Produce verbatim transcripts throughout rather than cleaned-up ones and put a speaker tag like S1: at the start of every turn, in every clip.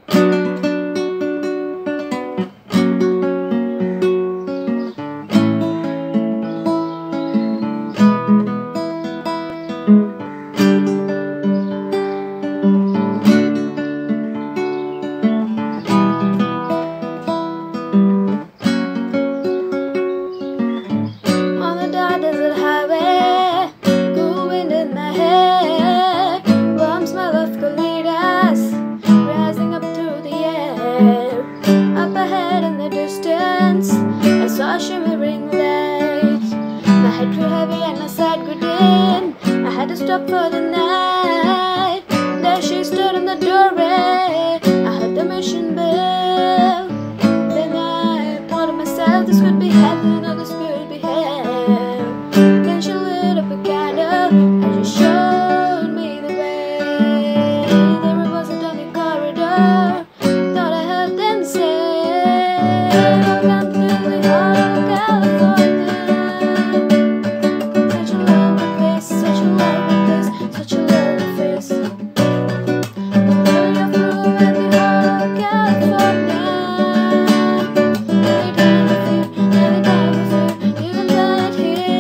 S1: Up ahead in the distance, I saw a shimmering light. My head grew heavy and my side grew dim. I had to stop for the night. There she stood in the doorway. I heard the mission bell. Then I thought to myself, this could be heaven or this could be hell. Then she lit up a candle and she showed me the way. There it was a tiny corridor. Thought I heard them say, welcome to the heart of California. Such a lovely place, such a lovely place, such a lovely place. We'll you through in the heart of California. Every time we feel, every time we feel, even right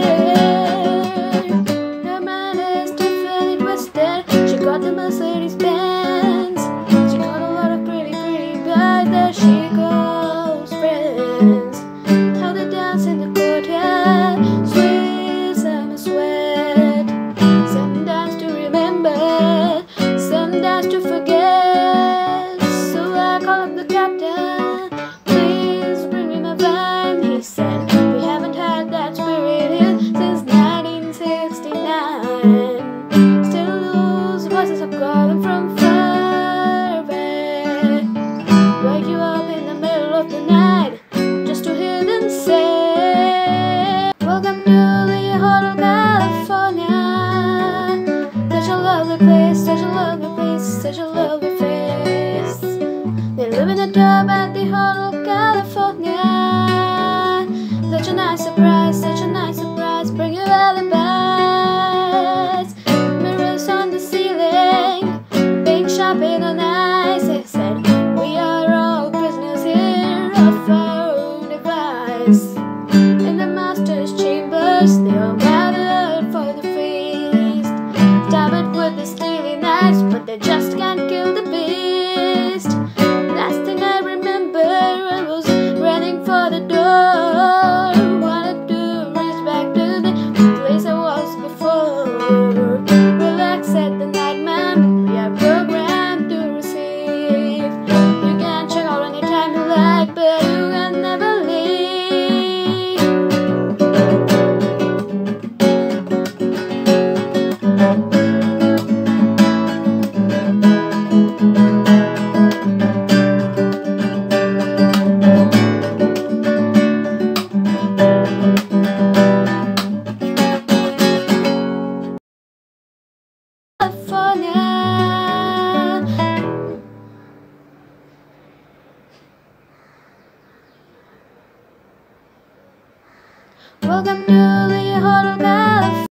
S1: here. Her mind is different, twisted. She got the Mercedes Benz. She got a lot of pretty, pretty guys. There she goes, friends. How they dance in the courtyard, sweet summer sweat. Some dance to remember, some dance to forget. So I call up the captain, please bring me my van. He said, we haven't had that spirit here since nineteen sixty-nine. Still those voices are calling from far away. Wake you up in the middle of the night just to hear them say, welcome to the Hotel California. Such a lovely place, such a lovely place, such a lovely place. They live in a tub at the Hotel California. Such a nice surprise, such a nice surprise. Bring your alibis. Mirrors on the ceiling, pink shopping on ice. They said, we are all prisoners here of our own device. In the master's chambers, they all gathered for the feast. Stab with the steely knives, but they just can't kill the beast. Last thing I remember, I was running for the door. Wanted to race back to the place I was before. Relax, said the nightman, we are programmed to receive. You can check out anytime you like, but you can never leave. California. Welcome to the Hotel California.